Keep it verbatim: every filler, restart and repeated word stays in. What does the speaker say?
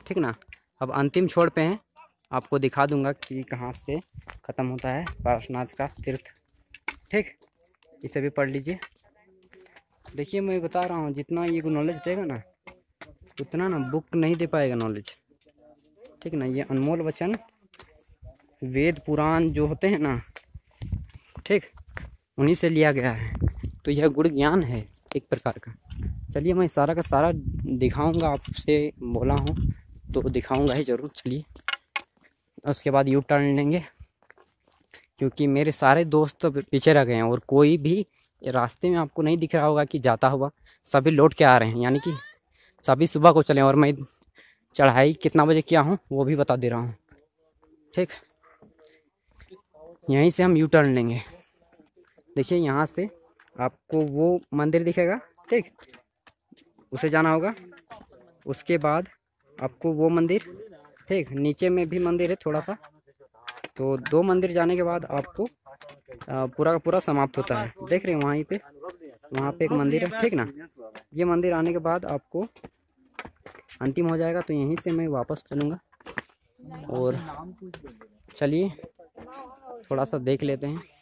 ठीक ना। अब अंतिम छोर पे हैं, आपको दिखा दूंगा कि कहाँ से ख़त्म होता है पारसनाथ का तीर्थ। ठीक, इसे भी पढ़ लीजिए। देखिए मैं बता रहा हूँ, जितना ये नॉलेज देगा ना उतना ना बुक नहीं दे पाएगा नॉलेज। ठीक ना, ये अनमोल वचन वेद पुराण जो होते हैं ना, ठीक, उन्हीं से लिया गया है। तो यह गुड़ ज्ञान है एक प्रकार का। चलिए मैं सारा का सारा दिखाऊंगा, आपसे बोला हूँ तो दिखाऊंगा ही ज़रूर। चलिए उसके बाद यू टर्न लेंगे, क्योंकि मेरे सारे दोस्त तो पीछे रह गए हैं और कोई भी रास्ते में आपको नहीं दिख रहा होगा कि जाता हुआ। सभी लौट के आ रहे हैं, यानी कि सभी सुबह को चले। और मैं चढ़ाई कितना बजे किया हूँ वो भी बता दे रहा हूँ। ठीक, यहीं से हम यू टर्न लेंगे। देखिए यहाँ से आपको वो मंदिर दिखेगा, ठीक, उसे जाना होगा। उसके बाद आपको वो मंदिर, ठीक, नीचे में भी मंदिर है थोड़ा सा। तो दो मंदिर जाने के बाद आपको पूरा का पूरा समाप्त होता है। देख रहे हैं वहीं पे, वहाँ पे एक मंदिर है, ठीक ना। ये मंदिर आने के बाद आपको अंतिम हो जाएगा। तो यहीं से मैं वापस चलूँगा। और चलिए थोड़ा सा देख लेते हैं।